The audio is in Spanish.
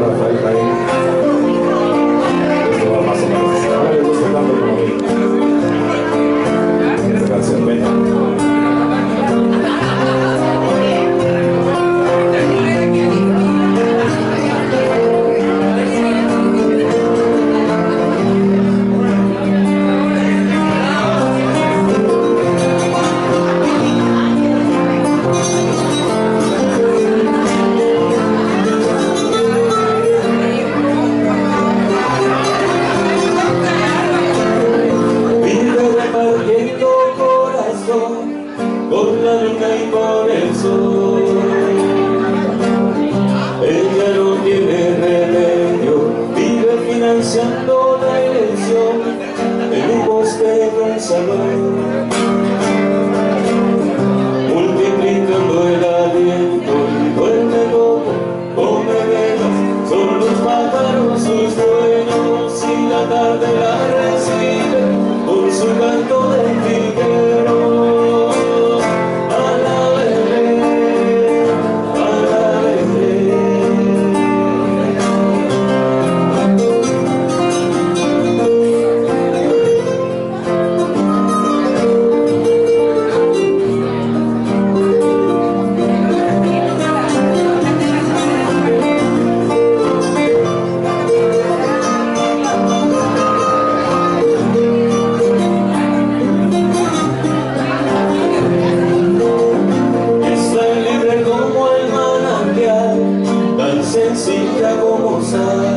Rafael Jaén. Esto va más o menos. Ahora les gusta tanto como a mí. Esta canción, ven. Por la luna y por el sol, ella no tiene remedio, vive financiando la elección en un bosque de un salón, multiplicando el aliento y duerme loco, come velas, son los pájaros sus dueños y la tarde la recibe con su canto de jilguero. Sencilla como sal.